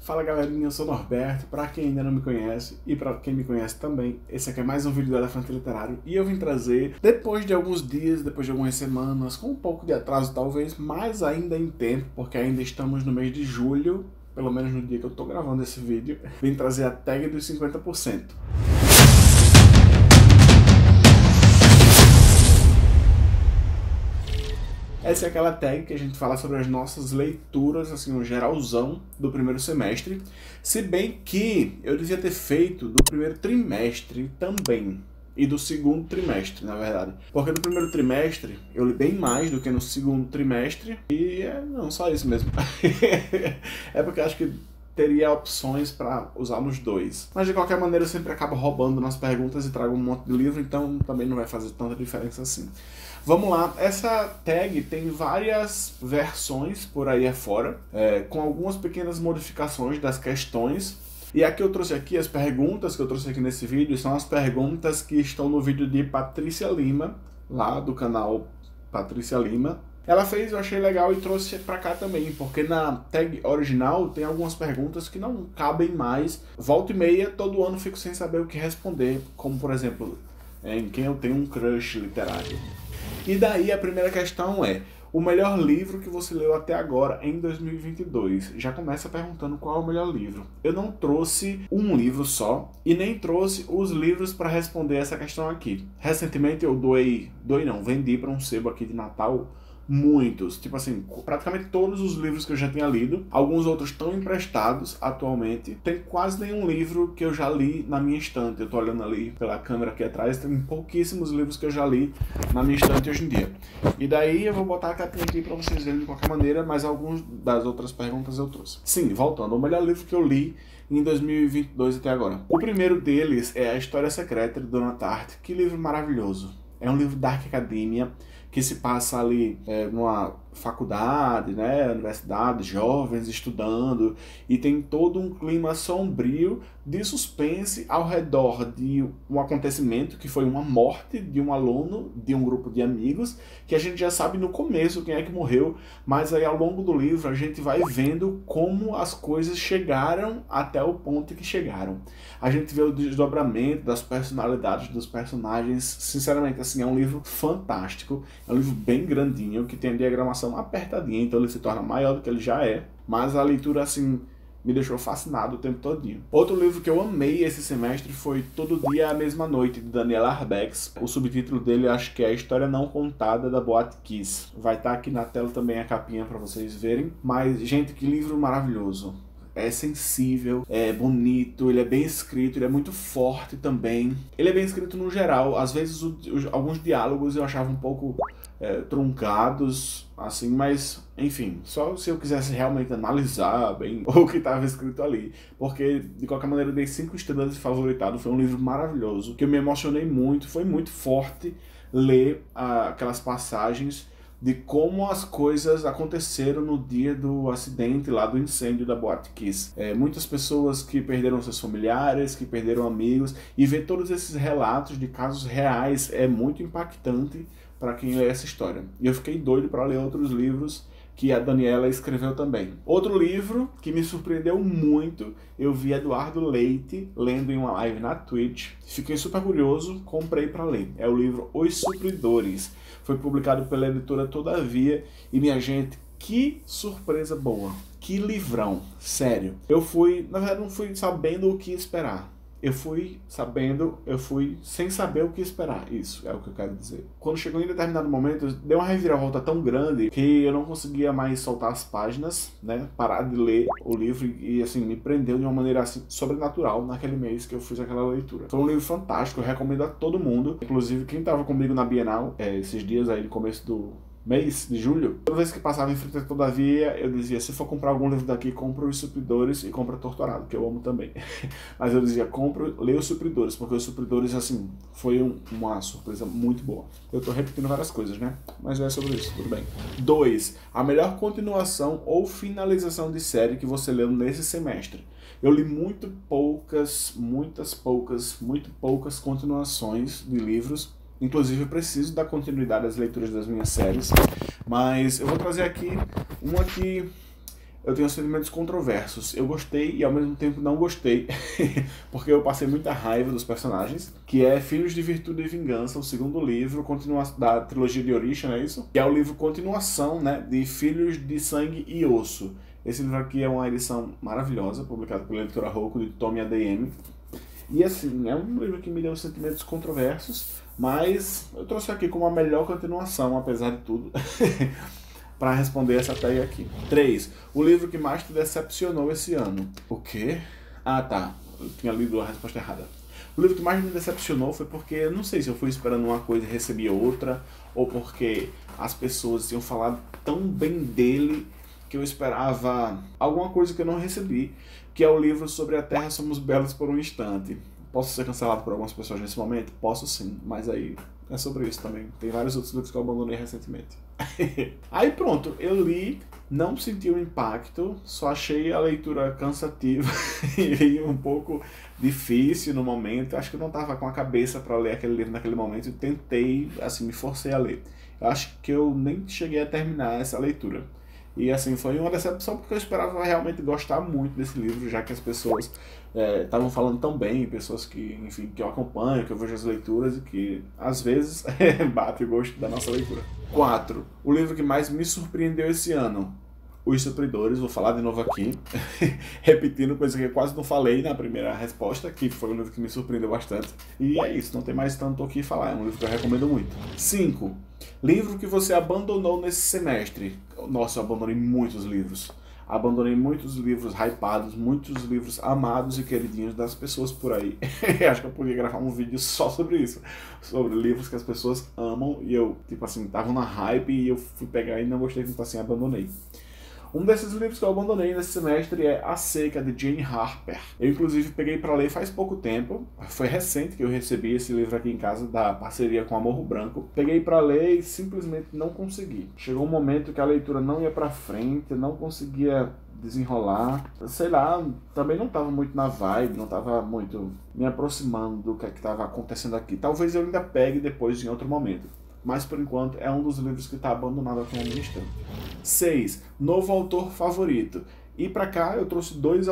Fala galerinha, eu sou o Norberto, pra quem ainda não me conhece e pra quem me conhece também, esse aqui é mais um vídeo do Elefante Literário e eu vim trazer, depois de alguns dias, depois de algumas semanas, com um pouco de atraso talvez, mas ainda em tempo, porque ainda estamos no mês de julho, pelo menos no dia que eu tô gravando esse vídeo, vim trazer a tag dos 50%. Essa é aquela tag que a gente fala sobre as nossas leituras, assim, um geralzão do primeiro semestre. Se bem que eu devia ter feito do primeiro trimestre também. E do segundo trimestre, na verdade. Porque no primeiro trimestre eu li bem mais do que no segundo trimestre. E não, só isso mesmo. É porque eu acho que teria opções para usar nos dois. Mas de qualquer maneira eu sempre acabo roubando nas perguntas e trago um monte de livro, então também não vai fazer tanta diferença assim. Vamos lá, essa tag tem várias versões por aí afora, com algumas pequenas modificações das questões. E aqui eu trouxe aqui, as perguntas que eu trouxe aqui nesse vídeo, são as perguntas que estão no vídeo de Patrícia Lima, lá do canal Patrícia Lima. Ela fez, eu achei legal e trouxe pra cá também, porque na tag original tem algumas perguntas que não cabem mais. Volta e meia, todo ano fico sem saber o que responder, como por exemplo, em quem eu tenho um crush literário. E daí a primeira questão é, o melhor livro que você leu até agora em 2022? Já começa perguntando qual é o melhor livro. Eu não trouxe um livro só e nem trouxe os livros para responder essa questão aqui. Recentemente eu vendi para um sebo aqui de Natal muitos, tipo assim, praticamente todos os livros que eu já tinha lido. Alguns outros estão emprestados atualmente. Tem quase nenhum livro que eu já li na minha estante. Eu tô olhando ali pela câmera aqui atrás, tem pouquíssimos livros que eu já li na minha estante hoje em dia. E daí eu vou botar a capinha aqui pra vocês verem de qualquer maneira, mas alguns das outras perguntas eu trouxe. Sim, voltando, o melhor livro que eu li em 2022 até agora. O primeiro deles é A História Secreta de Dona Tartt. Que livro maravilhoso. É um livro Dark Academia, que se passa ali numa faculdade, né, universidade, jovens estudando, e tem todo um clima sombrio de suspense ao redor de um acontecimento que foi uma morte de um aluno de um grupo de amigos, que a gente já sabe no começo quem é que morreu, mas aí ao longo do livro a gente vai vendo como as coisas chegaram até o ponto que chegaram. A gente vê o desdobramento das personalidades dos personagens. Sinceramente, assim, é um livro fantástico, é um livro bem grandinho, que tem a diagramação apertadinha, então ele se torna maior do que ele já é, mas a leitura, assim, me deixou fascinado o tempo todinho. Outro livro que eu amei esse semestre foi Todo Dia à Mesma Noite, de Daniela Arbex. O subtítulo dele acho que é A História Não Contada da Boate Kiss. Vai estar aqui na tela também a capinha para vocês verem. Mas, gente, que livro maravilhoso. É sensível, é bonito, ele é bem escrito, ele é muito forte também. Ele é bem escrito no geral. Às vezes alguns diálogos eu achava um pouco truncados, assim, mas enfim, só se eu quisesse realmente analisar bem o que estava escrito ali. Porque, de qualquer maneira, eu dei 5 estrelas de favoritado. Foi um livro maravilhoso, que eu me emocionei muito, foi muito forte ler aquelas passagens de como as coisas aconteceram no dia do acidente lá, do incêndio da Boate Kiss. Muitas pessoas que perderam seus familiares, que perderam amigos, e ver todos esses relatos de casos reais é muito impactante para quem lê essa história. E eu fiquei doido para ler outros livros que a Daniela escreveu também. Outro livro que me surpreendeu muito, eu vi Eduardo Leite lendo em uma live na Twitch. Fiquei super curioso, comprei para ler. É o livro Os Supridores. Foi publicado pela editora Todavia e, minha gente, que surpresa boa. Que livrão, sério. Eu fui, na verdade não fui sabendo o que esperar. Eu fui sem saber o que esperar. Isso é o que eu quero dizer. Quando chegou em determinado momento, deu uma reviravolta tão grande que eu não conseguia mais soltar as páginas, né? Parar de ler o livro e assim, me prendeu de uma maneira assim, sobrenatural naquele mês que eu fiz aquela leitura. Foi um livro fantástico, eu recomendo a todo mundo. Inclusive, quem estava comigo na Bienal, esses dias aí no começo do mês de julho, toda vez que passava em frente a Todavia, eu dizia, se for comprar algum livro daqui, compra Os Supridores e compra Torturado, que eu amo também. Mas eu dizia, leia Os Supridores, porque Os Supridores, assim, foi uma surpresa muito boa. Eu tô repetindo várias coisas, né? Mas é sobre isso, tudo bem. 2. A melhor continuação ou finalização de série que você leu nesse semestre. Eu li muito poucas continuações de livros. Inclusive eu preciso dar continuidade às leituras das minhas séries, mas eu vou trazer aqui uma que eu tenho sentimentos controversos. Eu gostei e ao mesmo tempo não gostei, porque eu passei muita raiva dos personagens, que é Filhos de Virtude e Vingança, o segundo livro da trilogia de Orisha, não é isso? Que é o livro continuação, né, de Filhos de Sangue e Osso. Esse livro aqui é uma edição maravilhosa, publicado pela editora Roku, de Tomy ADM. E assim, é um livro que me deu sentimentos controversos, mas eu trouxe aqui como a melhor continuação, apesar de tudo. Para responder essa tag aqui. 3. O livro que mais te decepcionou esse ano. O quê? Ah, tá. Eu tinha lido a resposta errada. O livro que mais me decepcionou foi porque, eu não sei se eu fui esperando uma coisa e recebi outra, ou porque as pessoas tinham falado tão bem dele que eu esperava alguma coisa que eu não recebi, que é o livro Sobre a Terra Somos Belos por um Instante. Posso ser cancelado por algumas pessoas nesse momento? Posso sim, mas aí é sobre isso também. Tem vários outros livros que eu abandonei recentemente. Aí pronto, eu li, não senti o impacto, só achei a leitura cansativa e um pouco difícil no momento. Acho que eu não estava com a cabeça para ler aquele livro naquele momento e tentei, assim, me forcei a ler. Eu acho que eu nem cheguei a terminar essa leitura. E assim, foi uma decepção porque eu esperava realmente gostar muito desse livro, já que as pessoas estavam falando tão bem, pessoas que, enfim, que eu acompanho, que eu vejo as leituras e que às vezes bate o gosto da nossa leitura. 4. O livro que mais me surpreendeu esse ano. Os Supridores, vou falar de novo aqui, repetindo coisa que eu quase não falei na primeira resposta, que foi um livro que me surpreendeu bastante. E é isso, não tem mais tanto o que falar, é um livro que eu recomendo muito. 5. Livro que você abandonou nesse semestre. Nossa, eu abandonei muitos livros. Abandonei muitos livros hypados, muitos livros amados e queridinhos das pessoas por aí. Acho que eu podia gravar um vídeo só sobre isso. Sobre livros que as pessoas amam e eu, tipo assim, tava na hype e eu fui pegar e não gostei, então assim, abandonei. Um desses livros que eu abandonei nesse semestre é A Seca, de Jane Harper. Eu, inclusive, peguei para ler faz pouco tempo. Foi recente que eu recebi esse livro aqui em casa, da parceria com a Morro Branco. Peguei para ler e simplesmente não consegui. Chegou um momento que a leitura não ia para frente, eu não conseguia desenrolar. Sei lá, também não estava muito na vibe, não estava muito me aproximando do que estava acontecendo aqui. Talvez eu ainda pegue depois em outro momento. Mas, por enquanto, é um dos livros que está abandonado aqui na minha estante. 6. Novo autor favorito. E para cá eu trouxe duas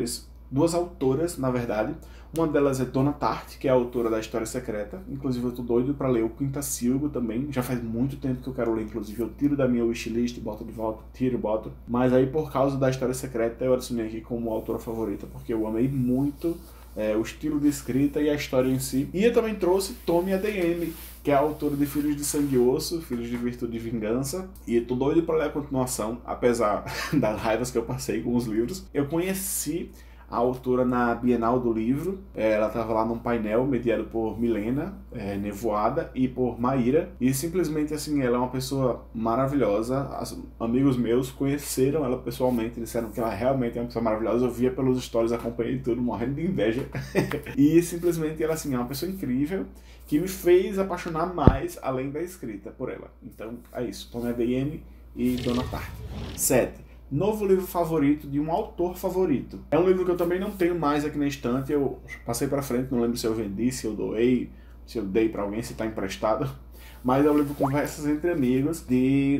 autoras, na verdade. Uma delas é Donna Tartt, que é a autora da História Secreta. Inclusive eu tô doido para ler o Quintacilgo também. Já faz muito tempo que eu quero ler, inclusive eu tiro da minha wishlist, boto de volta, tiro e boto. Mas aí por causa da História Secreta eu adicionei aqui como autora favorita, porque eu amei muito o estilo de escrita e a história em si. E eu também trouxe Tomy ADM, que é a autora de Filhos de Sangue e Osso, Filhos de Virtude e Vingança. E eu tô doido para ler a continuação, apesar das raivas que eu passei com os livros. Eu conheci a autora na Bienal do Livro. Ela estava lá num painel mediado por Milena Nevoada e por Maíra, e simplesmente assim, ela é uma pessoa maravilhosa. Amigos meus conheceram ela pessoalmente, disseram que ela realmente é uma pessoa maravilhosa. Eu via pelos stories, acompanhei tudo, morrendo de inveja. E simplesmente ela assim, é uma pessoa incrível, que me fez apaixonar mais além da escrita por ela. Então é isso, Tomy ADM e Donna Tartt. 7. Novo livro favorito de um autor favorito. É um livro que eu também não tenho mais aqui na estante. Eu passei pra frente, não lembro se eu vendi, se eu doei, se eu dei pra alguém, se tá emprestado. Mas é o livro Conversas Entre Amigos, de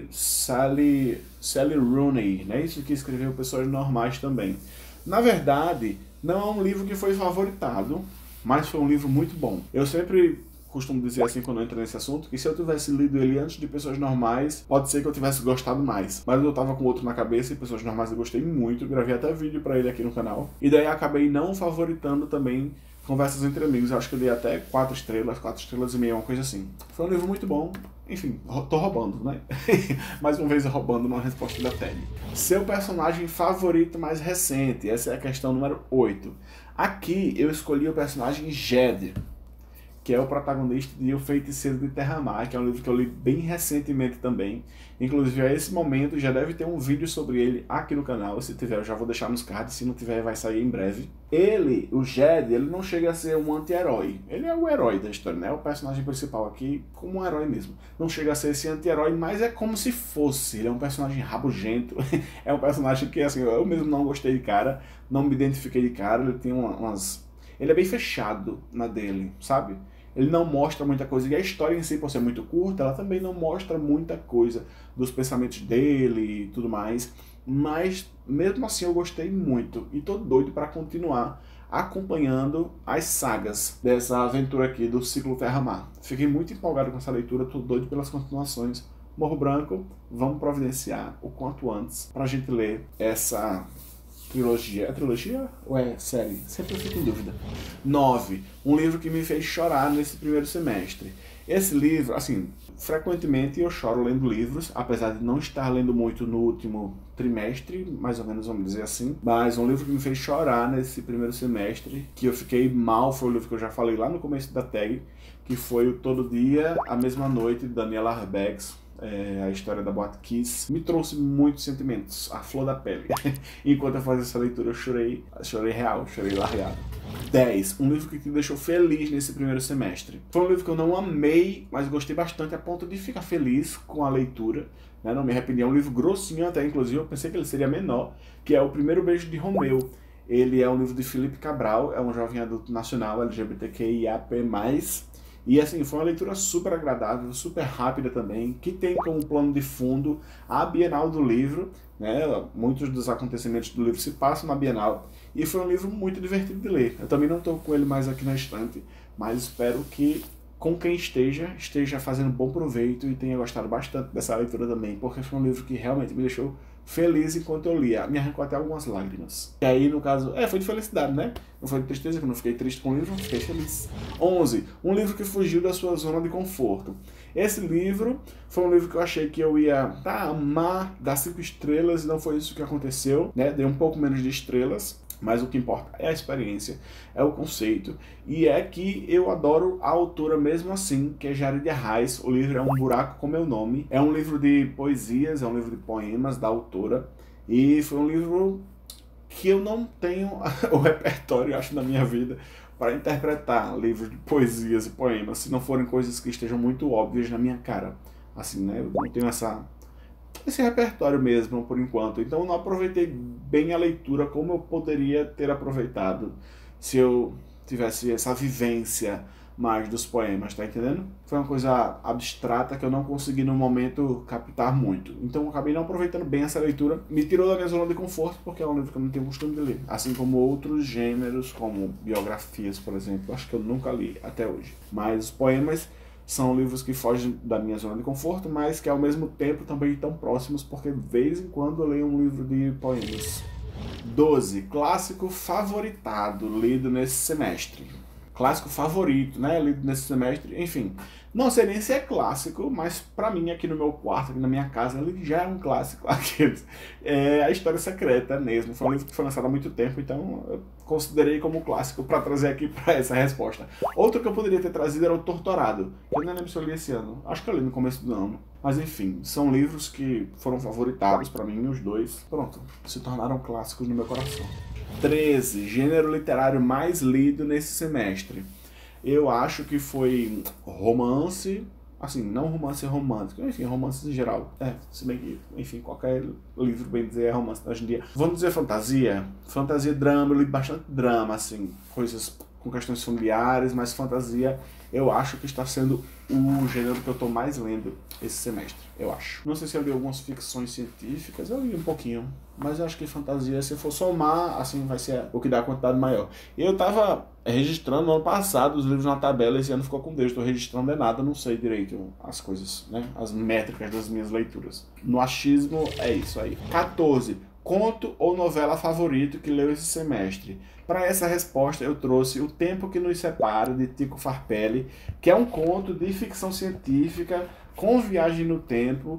Sally Rooney, né? Isso que escreveu Pessoas Normais também. Na verdade, não é um livro que foi favoritado, mas foi um livro muito bom. Eu sempre costumo dizer assim quando eu entro nesse assunto, que se eu tivesse lido ele antes de Pessoas Normais, pode ser que eu tivesse gostado mais. Mas eu tava com outro na cabeça e Pessoas Normais eu gostei muito, gravei até vídeo pra ele aqui no canal. E daí acabei não favoritando também Conversas Entre Amigos. Eu acho que eu dei até 4 estrelas e meia, uma coisa assim. Foi um livro muito bom. Enfim, tô roubando, né? Mais uma vez roubando uma resposta da tag. Seu personagem favorito mais recente. Essa é a questão número 8. Aqui eu escolhi o personagem Jed, que é o protagonista de O Feiticeiro de Terramar, que é um livro que eu li bem recentemente também. Inclusive, a esse momento, já deve ter um vídeo sobre ele aqui no canal. Se tiver, eu já vou deixar nos cards. Se não tiver, vai sair em breve. Ele, o Jed, ele não chega a ser um anti-herói. Ele é o herói da história, né? O personagem principal aqui, como um herói mesmo. Não chega a ser esse anti-herói, mas é como se fosse. Ele é um personagem rabugento. É um personagem que, assim, eu mesmo não gostei de cara. Não me identifiquei de cara. Ele tem umas... Ele é bem fechado na dele, sabe? Ele não mostra muita coisa, e a história em si, por ser muito curta, ela também não mostra muita coisa dos pensamentos dele e tudo mais. mas mesmo assim eu gostei muito e tô doido para continuar acompanhando as sagas dessa aventura aqui do ciclo Terra-Mar. Fiquei muito empolgado com essa leitura, tô doido pelas continuações. Morro Branco, vamos providenciar o quanto antes pra gente ler essa trilogia. É trilogia ou é série? Sempre eu fico em dúvida. 9. Um livro que me fez chorar nesse primeiro semestre. Esse livro, assim, frequentemente eu choro lendo livros, apesar de não estar lendo muito no último trimestre, mais ou menos vamos dizer assim, mas um livro que me fez chorar nesse primeiro semestre, que eu fiquei mal, foi o livro que eu já falei lá no começo da tag, que foi o Todo Dia, a Mesma Noite, de Daniela Arbex. A história da Boate Kiss me trouxe muitos sentimentos, a flor da pele. Enquanto eu fazia essa leitura eu chorei real, chorei largado. 10. Um livro que te deixou feliz nesse primeiro semestre. Foi um livro que eu não amei, mas gostei bastante a ponto de ficar feliz com a leitura, né? Não me arrependi. É um livro grossinho até, inclusive eu pensei que ele seria menor, que é O Primeiro Beijo de Romeu. Ele é um livro de Felipe Cabral, é um jovem adulto nacional LGBTQIAP+. E assim, foi uma leitura super agradável, super rápida também, que tem como plano de fundo a Bienal do Livro, né? Muitos dos acontecimentos do livro se passam na Bienal, e foi um livro muito divertido de ler. Eu também não estou com ele mais aqui na estante, mas espero que com quem esteja fazendo bom proveito e tenha gostado bastante dessa leitura também, porque foi um livro que realmente me deixou feliz enquanto eu lia. Me arrancou até algumas lágrimas. E aí, no caso, foi de felicidade, né? Não foi de tristeza, que eu não fiquei triste com o livro, fiquei feliz. 11. Um livro que fugiu da sua zona de conforto. Esse livro foi um livro que eu achei que eu ia amar, dar 5 estrelas, e não foi isso que aconteceu, né? Dei um pouco menos de estrelas. Mas o que importa é a experiência, é o conceito, e é que eu adoro a autora mesmo assim, que é Jarid Arraes. O livro é Um Buraco com Meu Nome, é um livro de poesias, é um livro de poemas da autora, e foi um livro que eu não tenho o repertório, acho, na minha vida, para interpretar livros de poesias e poemas, se não forem coisas que estejam muito óbvias na minha cara. Assim, né? Eu não tenho esse repertório mesmo, por enquanto. Então eu não aproveitei bem a leitura como eu poderia ter aproveitado se eu tivesse essa vivência mais dos poemas, tá entendendo? Foi uma coisa abstrata que eu não consegui no momento captar muito. Então eu acabei não aproveitando bem essa leitura. Me tirou da minha zona de conforto, porque é um livro que eu não tenho costume de ler. Assim como outros gêneros, como biografias, por exemplo. Acho que eu nunca li até hoje. Mas os poemas são livros que fogem da minha zona de conforto, mas que ao mesmo tempo também estão próximos, porque de vez em quando eu leio um livro de poemas. 12. Clássico favoritado, lido nesse semestre. Clássico favorito, né? Lido nesse semestre, enfim. Não sei nem se é clássico, mas pra mim, aqui no meu quarto, aqui na minha casa, ele já é um clássico. É A História Secreta mesmo. Foi um livro que foi lançado há muito tempo, então eu considerei como clássico pra trazer aqui pra essa resposta. Outro que eu poderia ter trazido era O Torturado. Eu não lembro se eu li esse ano. Acho que eu li no começo do ano. Mas enfim, são livros que foram favoritados pra mim, os dois. Pronto, se tornaram clássicos no meu coração. 13. Gênero literário mais lido nesse semestre. Eu acho que foi romance, assim, não romance romântico, enfim, romances em geral. Se bem que, enfim, qualquer livro, bem dizer, é romance hoje em dia. Vamos dizer fantasia? Fantasia e drama, eu li bastante drama, assim, coisas com questões familiares, mas fantasia eu acho que está sendo o gênero que eu estou mais lendo esse semestre, eu acho. Não sei se eu li algumas ficções científicas, eu li um pouquinho, mas eu acho que fantasia, se for somar, assim, vai ser o que dá a quantidade maior. E eu tava registrando no ano passado os livros na tabela, esse ano ficou com Deus, estou registrando nada, não sei direito as coisas, né, as métricas das minhas leituras. No achismo é isso aí. 14. Conto ou novela favorito que leu esse semestre? Para essa resposta eu trouxe O Tempo que Nos Separa, de Tico Farpelli, que é um conto de ficção científica com viagem no tempo,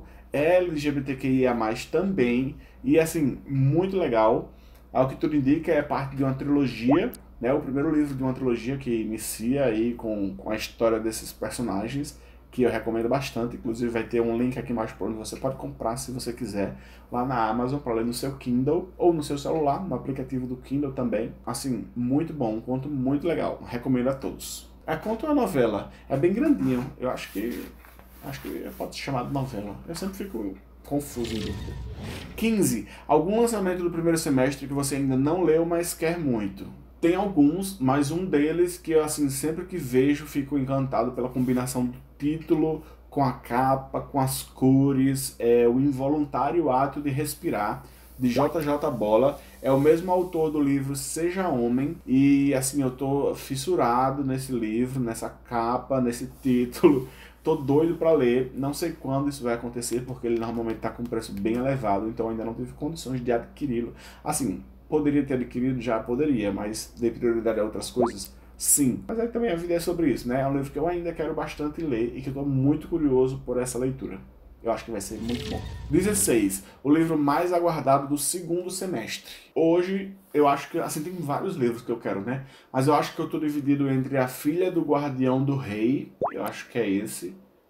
LGBTQIA+, também, e assim, muito legal. Ao que tudo indica, é parte de uma trilogia, né? O primeiro livro de uma trilogia que inicia aí com a história desses personagens, que eu recomendo bastante. Inclusive vai ter um link aqui mais por onde você pode comprar, se você quiser, lá na Amazon, para ler no seu Kindle ou no seu celular, no aplicativo do Kindle também. Assim, muito bom, um conto muito legal, recomendo a todos. A conto é uma novela, é bem grandinho, eu acho que pode ser chamado novela. Eu sempre fico confuso em dúvida. 15. Algum lançamento do primeiro semestre que você ainda não leu, mas quer muito? Tem alguns, mas um deles que eu, assim, sempre que vejo, fico encantado pela combinação do título com a capa, com as cores, é O Involuntário Ato de Respirar, de JJ Bola. É o mesmo autor do livro Seja Homem. E assim, eu tô fissurado nesse livro, nessa capa, nesse título. Tô doido para ler. Não sei quando isso vai acontecer, porque ele normalmente tá com um preço bem elevado, então ainda não tive condições de adquiri-lo. Assim, poderia ter adquirido? Já poderia, mas dei prioridade a outras coisas? Sim. Mas aí também a vida é sobre isso, né? É um livro que eu ainda quero bastante ler e que eu tô muito curioso por essa leitura. Eu acho que vai ser muito bom. 16. O livro mais aguardado do segundo semestre. Hoje, eu acho que, assim, tem vários livros que eu quero, né? Mas eu acho que eu tô dividido entre A Filha do Guardião do Rei, eu acho que é esse,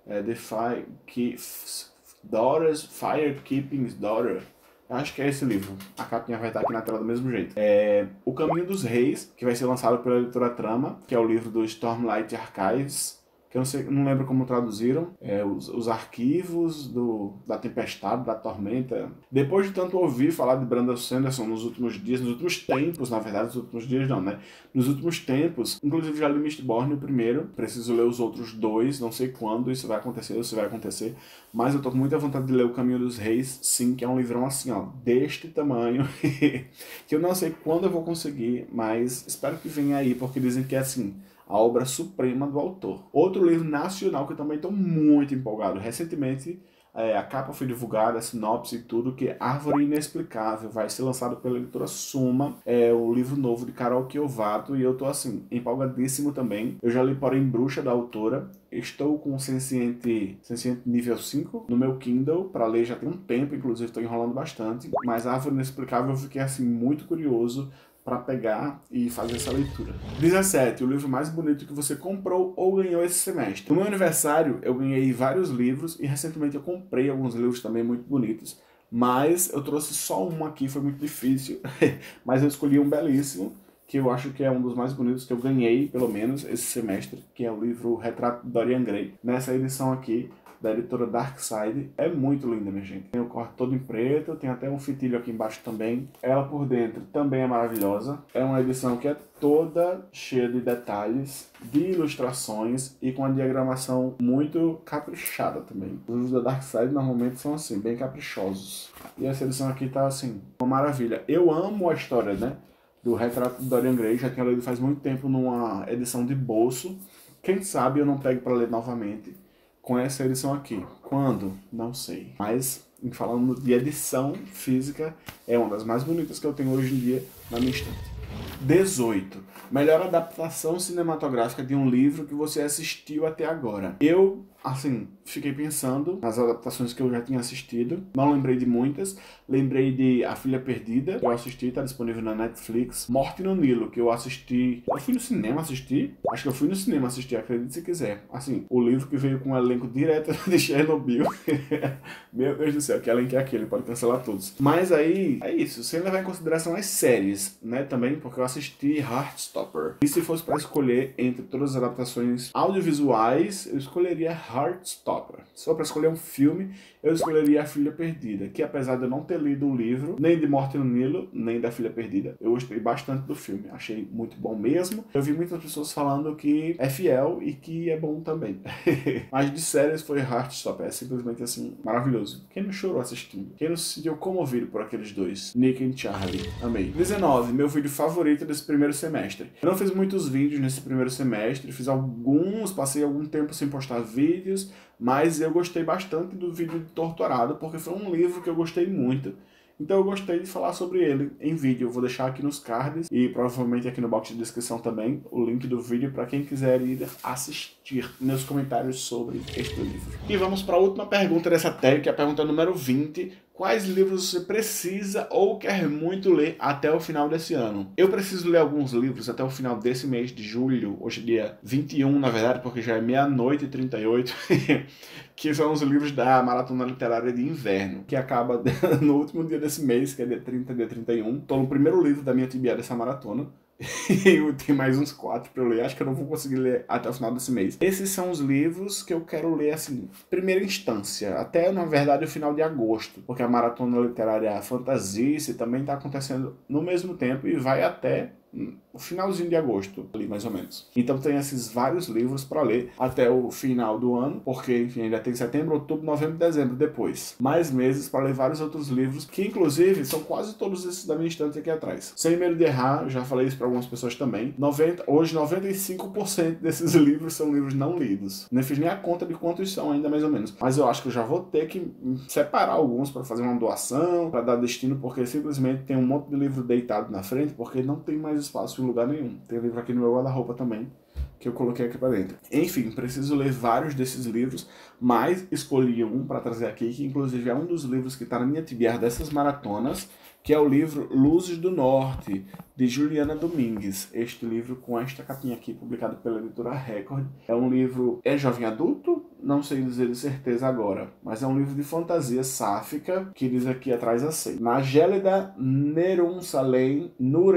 Daughters, Firekeeping's Daughter. Eu acho que é esse livro. A capinha vai estar aqui na tela do mesmo jeito. O Caminho dos Reis, que vai ser lançado pela editora Trama, que é o livro do Stormlight Archives, que eu não lembro como traduziram, os arquivos da tempestade, da tormenta. Depois de tanto ouvir falar de Brandon Sanderson nos últimos dias, nos últimos tempos, na verdade, nos últimos dias não, né? Nos últimos tempos, inclusive já li Mistborn o primeiro, preciso ler os outros dois, não sei quando isso vai acontecer ou se vai acontecer, mas eu tô com muita vontade de ler O Caminho dos Reis, sim, que é um livrão assim, ó, deste tamanho, que eu não sei quando eu vou conseguir, mas espero que venha aí, porque dizem que é assim, a obra suprema do autor. Outro livro nacional que eu também estou muito empolgado. Recentemente, a capa foi divulgada, a sinopse e tudo, que é Árvore Inexplicável. Vai ser lançado pela editora Suma. É o livro novo de Carol Kiovato. E eu estou, assim, empolgadíssimo também. Eu já li Porém Bruxa, da autora. Estou com Senciente nível 5 no meu Kindle para ler já tem um tempo, inclusive estou enrolando bastante. Mas Árvore Inexplicável eu fiquei, assim, muito curioso para pegar e fazer essa leitura. 17. O livro mais bonito que você comprou ou ganhou esse semestre. No meu aniversário, eu ganhei vários livros e recentemente eu comprei alguns livros também muito bonitos, mas eu trouxe só um aqui, foi muito difícil, mas eu escolhi um belíssimo, que eu acho que é um dos mais bonitos que eu ganhei, pelo menos, esse semestre, que é o livro Retrato de Dorian Gray. Nessa edição aqui, da editora Darkside, é muito linda, minha gente. Tem o corte todo em preto, tem até um fitilho aqui embaixo também. Ela por dentro também é maravilhosa. É uma edição que é toda cheia de detalhes, de ilustrações e com a diagramação muito caprichada também. Os livros da Darkside normalmente são assim, bem caprichosos. E essa edição aqui tá assim, uma maravilha. Eu amo a história, né, do Retrato de Dorian Gray, já tinha lido faz muito tempo numa edição de bolso. Quem sabe eu não pego para ler novamente com essa edição aqui. Quando? Não sei. Mas, falando de edição física, é uma das mais bonitas que eu tenho hoje em dia na minha estante. 18. Melhor adaptação cinematográfica de um livro que você assistiu até agora. Eu, assim, fiquei pensando nas adaptações que eu já tinha assistido. Não lembrei de muitas. Lembrei de A Filha Perdida, que eu assisti, tá disponível na Netflix. Morte no Nilo, que eu assisti... Eu fui no cinema assistir? Acho que eu fui no cinema assistir, acredite se quiser. Assim, o livro que veio com um elenco direto de Chernobyl. Meu Deus do céu, que elenco é aquele? Pode cancelar todos. Mas aí, é isso. Sem levar em consideração as séries, né, também, porque eu assisti Heartstopper. E se fosse para escolher entre todas as adaptações audiovisuais, eu escolheria Heartstopper. Se for para escolher um filme, eu escolheria A Filha Perdida, que apesar de eu não ter lido o livro, nem de Morte no Nilo, nem da Filha Perdida, eu gostei bastante do filme. Achei muito bom mesmo. Eu vi muitas pessoas falando que é fiel e que é bom também. Mas de séries foi Heartstopper. É simplesmente assim, maravilhoso. Quem não chorou assistindo? Quem não se sentiu comovido por aqueles dois? Nick e Charlie. Amei. 19. Meu vídeo favorito desse primeiro semestre. Eu não fiz muitos vídeos nesse primeiro semestre. Fiz alguns, passei algum tempo sem postar vídeos, mas eu gostei bastante do vídeo de Torturado, porque foi um livro que eu gostei muito. Então eu gostei de falar sobre ele em vídeo. Eu vou deixar aqui nos cards e provavelmente aqui no box de descrição também o link do vídeo para quem quiser ir assistir meus comentários sobre este livro. E vamos para a última pergunta dessa tag, que é a pergunta número 20. Quais livros você precisa ou quer muito ler até o final desse ano? Eu preciso ler alguns livros até o final desse mês de julho, hoje é dia 21, na verdade, porque já é meia-noite e 38, que são os livros da Maratona Literária de Inverno, que acaba no último dia desse mês, que é dia 30, dia 31. Estou no primeiro livro da minha TBA dessa maratona. E tem mais uns 4 para eu ler. Acho que eu não vou conseguir ler até o final desse mês. Esses são os livros que eu quero ler, assim, primeira instância, até, na verdade, o final de agosto, porque a Maratona Literária Fantasice também está acontecendo no mesmo tempo e vai até o finalzinho de agosto, ali mais ou menos. Então tem esses vários livros para ler até o final do ano, porque enfim, ainda tem setembro, outubro, novembro, dezembro depois. Mais meses para ler vários outros livros, que inclusive são quase todos esses da minha estante aqui atrás. Sem medo de errar, já falei isso para algumas pessoas também, hoje 95% desses livros são livros não lidos. Não fiz nem a conta de quantos são ainda mais ou menos, mas eu acho que eu já vou ter que separar alguns para fazer uma doação, para dar destino, porque simplesmente tem um monte de livro deitado na frente, porque não tem mais espaço em lugar nenhum. Tem livro aqui no meu guarda-roupa também, que eu coloquei aqui para dentro. Enfim, preciso ler vários desses livros, mas escolhi um para trazer aqui, que inclusive é um dos livros que está na minha TBR dessas maratonas, que é o livro Luzes do Norte, de Juliana Domingues. Este livro com esta capinha aqui, publicado pela editora Record. É um livro, é jovem adulto? Não sei dizer de certeza agora, mas é um livro de fantasia sáfica, que diz aqui atrás assim: na gélida Nurunsalem,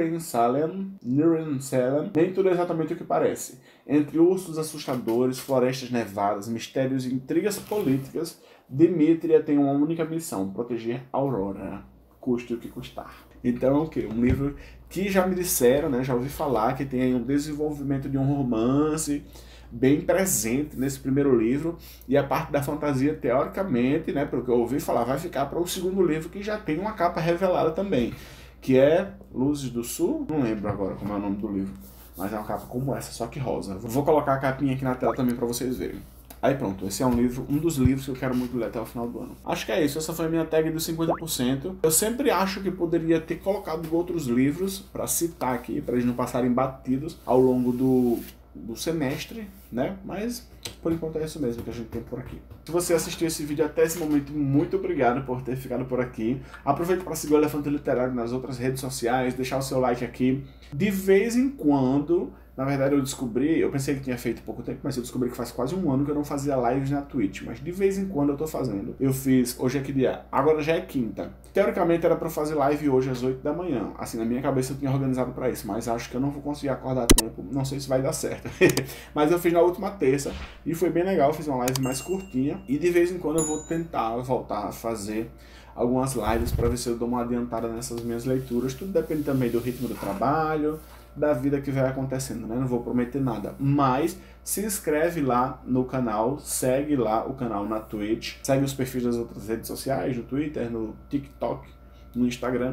nem tudo é exatamente o que parece. Entre ursos assustadores, florestas nevadas, mistérios e intrigas políticas, Dimítria tem uma única missão: proteger Aurora, custe o que custar. Então é o quê? Um livro que já me disseram, né, já ouvi falar, que tem aí um desenvolvimento de um romance bem presente nesse primeiro livro, e a parte da fantasia, teoricamente, né, pelo que eu ouvi falar, vai ficar para o segundo livro, que já tem uma capa revelada também, que é Luzes do Sul, não lembro agora como é o nome do livro, mas é uma capa como essa, só que rosa. Vou colocar a capinha aqui na tela também para vocês verem. Aí pronto, esse é um dos livros que eu quero muito ler até o final do ano. Acho que é isso, essa foi a minha tag dos 50%. Eu sempre acho que poderia ter colocado outros livros para citar aqui, para eles não passarem batidos ao longo do semestre, né? Mas por enquanto é isso mesmo que a gente tem por aqui. Se você assistiu esse vídeo até esse momento, muito obrigado por ter ficado por aqui. Aproveite para seguir o Elefante Literário nas outras redes sociais, deixar o seu like aqui. De vez em quando, na verdade eu pensei que tinha feito pouco tempo, mas eu descobri que faz quase um ano que eu não fazia lives na Twitch, mas de vez em quando eu tô fazendo. Eu fiz, hoje é que dia? Agora já é quinta. Teoricamente era pra fazer live hoje às 8 da manhã, assim, na minha cabeça eu tinha organizado pra isso, mas acho que eu não vou conseguir acordar a tempo, não sei se vai dar certo. Mas eu fiz na última terça e foi bem legal, fiz uma live mais curtinha, e de vez em quando eu vou tentar voltar a fazer algumas lives pra ver se eu dou uma adiantada nessas minhas leituras. Tudo depende também do ritmo do trabalho, da vida que vai acontecendo, né? Não vou prometer nada, mas se inscreve lá no canal, segue lá o canal na Twitch, segue os perfis das outras redes sociais, no Twitter, no TikTok, no Instagram,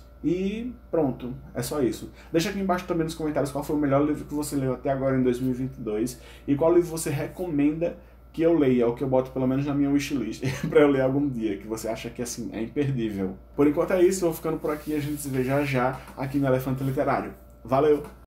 e pronto, é só isso. Deixa aqui embaixo também nos comentários qual foi o melhor livro que você leu até agora em 2022 e qual livro você recomenda que eu leia, ou que eu boto pelo menos na minha wishlist para eu ler algum dia, que você acha que assim é imperdível. Por enquanto é isso, eu vou ficando por aqui e a gente se vê já já aqui no Elefante Literário. Valeu!